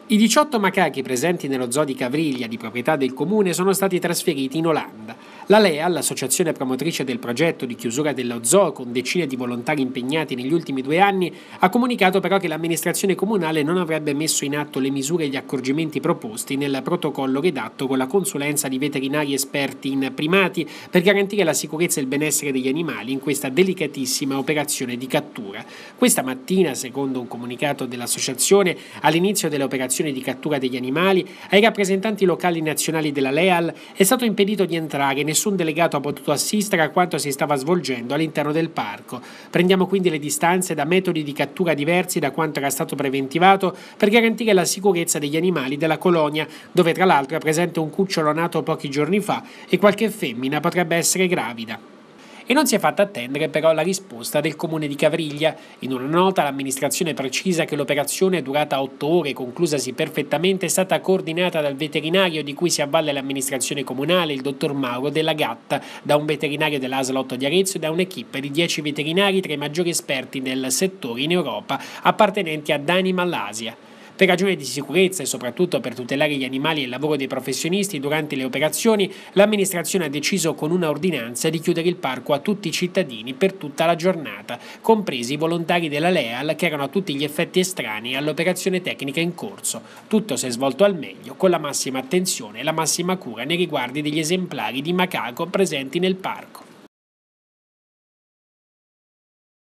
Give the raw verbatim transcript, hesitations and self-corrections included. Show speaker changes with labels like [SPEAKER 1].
[SPEAKER 1] I diciotto macachi presenti nello zoo di Cavriglia, di proprietà del comune, sono stati trasferiti in Olanda. La LEA, l'associazione promotrice del progetto di chiusura dello zoo con decine di volontari impegnati negli ultimi due anni, ha comunicato però che l'amministrazione comunale non avrebbe messo in atto le misure e gli accorgimenti proposti nel protocollo redatto con la consulenza di veterinari esperti in primati per garantire la sicurezza e il benessere degli animali in questa delicatissima operazione di cattura. Questa mattina, secondo un comunicato dell'associazione, all'inizio delle operazioni di cattura degli animali, ai rappresentanti locali nazionali della LEAL è stato impedito di entrare e nessun delegato ha potuto assistere a quanto si stava svolgendo all'interno del parco. Prendiamo quindi le distanze da metodi di cattura diversi da quanto era stato preventivato per garantire la sicurezza degli animali della colonia, dove tra l'altro è presente un cucciolo nato pochi giorni fa e qualche femmina potrebbe essere gravida. E non si è fatta attendere però la risposta del comune di Cavriglia. In una nota l'amministrazione precisa che l'operazione, durata otto ore e conclusasi perfettamente, è stata coordinata dal veterinario di cui si avvale l'amministrazione comunale, il dottor Mauro Della Gatta, da un veterinario dell'A S L otto di Arezzo e da un'equipe di dieci veterinari tra i maggiori esperti nel settore in Europa, appartenenti ad Animal Asia. Per ragioni di sicurezza e soprattutto per tutelare gli animali e il lavoro dei professionisti durante le operazioni, l'amministrazione ha deciso con una ordinanza di chiudere il parco a tutti i cittadini per tutta la giornata, compresi i volontari della LEAL che erano a tutti gli effetti estranei all'operazione tecnica in corso. Tutto si è svolto al meglio, con la massima attenzione e la massima cura nei riguardi degli esemplari di macaco presenti nel parco.